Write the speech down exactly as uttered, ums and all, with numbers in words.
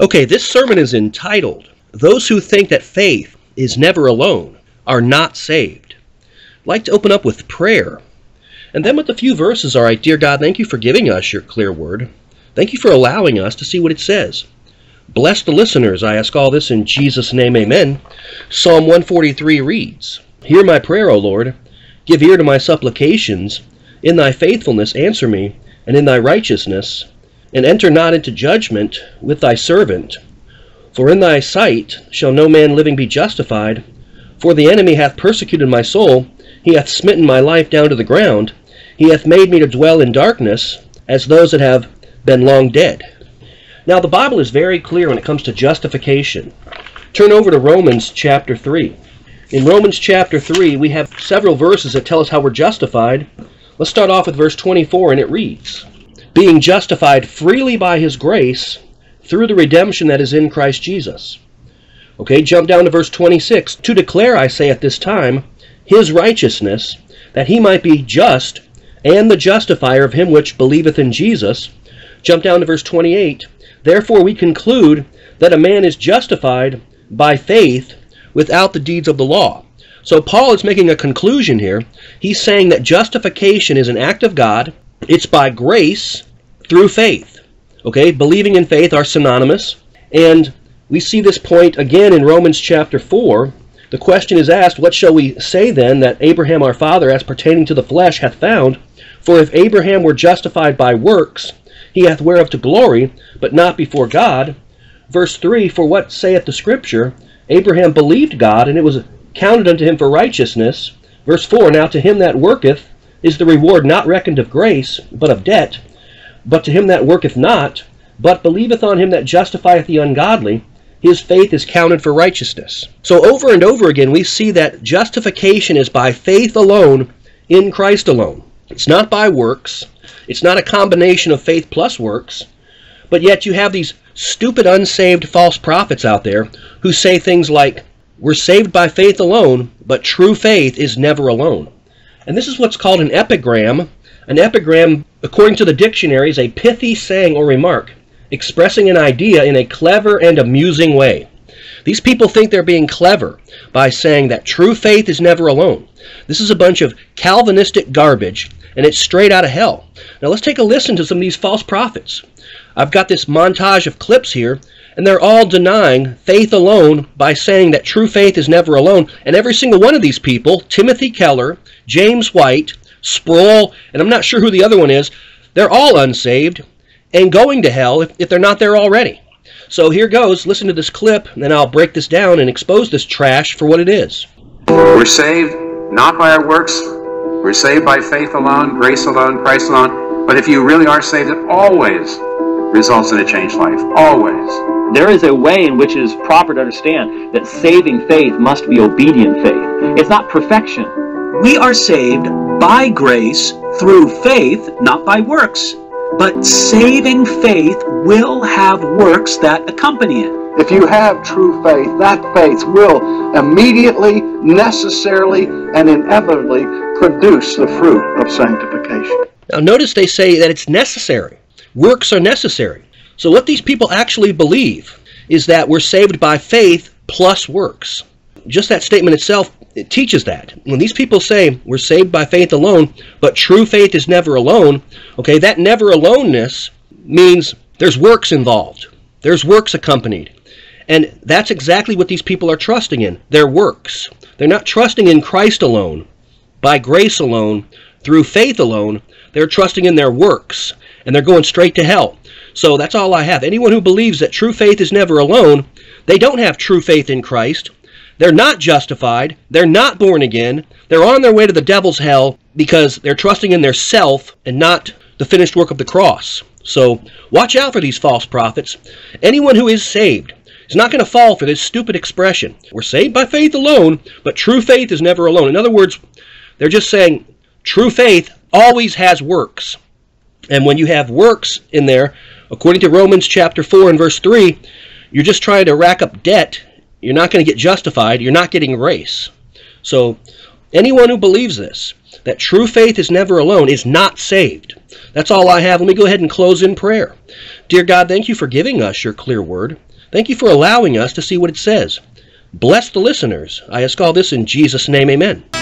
Okay, this sermon is entitled, Those Who Think That Faith is Never Alone Are Not Saved. I'd like to open up with prayer. And then with a few verses, all right, dear God, thank you for giving us your clear word. Thank you for allowing us to see what it says. Bless the listeners. I ask all this in Jesus' name, amen. Psalm one forty-three reads, Hear my prayer, O Lord. Give ear to my supplications. In thy faithfulness answer me, and in thy righteousness, and enter not into judgment with thy servant. For in thy sight shall no man living be justified. For the enemy hath persecuted my soul. He hath smitten my life down to the ground. He hath made me to dwell in darkness, as those that have been long dead. Now the Bible is very clear when it comes to justification. Turn over to Romans chapter three. In Romans chapter three, we have several verses that tell us how we're justified. Let's start off with verse twenty-four, and it reads, Being justified freely by his grace through the redemption that is in Christ Jesus. Okay, jump down to verse twenty-six. To declare, I say at this time, his righteousness, that he might be just, and the justifier of him which believeth in Jesus. Jump down to verse twenty-eight. Therefore we conclude that a man is justified by faith without the deeds of the law. So Paul is making a conclusion here. He's saying that justification is an act of God. It's by grace through faith. Okay, believing and faith are synonymous. And we see this point again in Romans chapter four. The question is asked, What shall we say then that Abraham our father, as pertaining to the flesh, hath found? For if Abraham were justified by works, he hath whereof to glory, but not before God. Verse three, For what saith the Scripture? Abraham believed God, and it was counted unto him for righteousness. Verse four, Now to him that worketh is the reward not reckoned of grace, but of debt. But to him that worketh not, but believeth on him that justifieth the ungodly, his faith is counted for righteousness. So over and over again we see that justification is by faith alone, in Christ alone. It's not by works. It's not a combination of faith plus works. But yet you have these stupid, unsaved false prophets out there who say things like, we're saved by faith alone, but true faith is never alone. And this is what's called an epigram. An epigram, according to the dictionary, is a pithy saying or remark, expressing an idea in a clever and amusing way. These people think they're being clever by saying that true faith is never alone. This is a bunch of Calvinistic garbage, and it's straight out of hell. Now let's take a listen to some of these false prophets. I've got this montage of clips here, and they're all denying faith alone by saying that true faith is never alone. And every single one of these people, Timothy Keller, James White, Sproul, and I'm not sure who the other one is, they're all unsaved and going to hell if, if they're not there already. So here goes. Listen to this clip, and then I'll break this down and expose this trash for what it is. We're saved not by our works. We're saved by faith alone, grace alone, Christ alone. But if you really are saved, it always results in a changed life. Always. There is a way in which it is proper to understand that saving faith must be obedient faith. It's not perfection. We are saved by grace through faith, not by works. But saving faith will have works that accompany it. If you have true faith, that faith will immediately, necessarily, and inevitably produce the fruit of sanctification. Now notice they say that it's necessary. Works are necessary. So what these people actually believe is that we're saved by faith plus works. Just that statement itself, it teaches that. When these people say we're saved by faith alone, but true faith is never alone, okay, that never aloneness means there's works involved. There's works accompanied. And that's exactly what these people are trusting in, their works. They're not trusting in Christ alone, by grace alone, through faith alone. They're trusting in their works, and they're going straight to hell. So that's all I have. Anyone who believes that true faith is never alone, they don't have true faith in Christ. They're not justified. They're not born again. They're on their way to the devil's hell because they're trusting in their self and not the finished work of the cross. So watch out for these false prophets. Anyone who is saved is not going to fall for this stupid expression. We're saved by faith alone, but true faith is never alone. In other words, they're just saying true faith always has works. And when you have works in there, according to Romans chapter four and verse three, you're just trying to rack up debt. You're not going to get justified. You're not getting grace. So anyone who believes this, that true faith is never alone is not saved. That's all I have. Let me go ahead and close in prayer. Dear God, thank you for giving us your clear word. Thank you for allowing us to see what it says. Bless the listeners. I ask all this in Jesus' name, amen.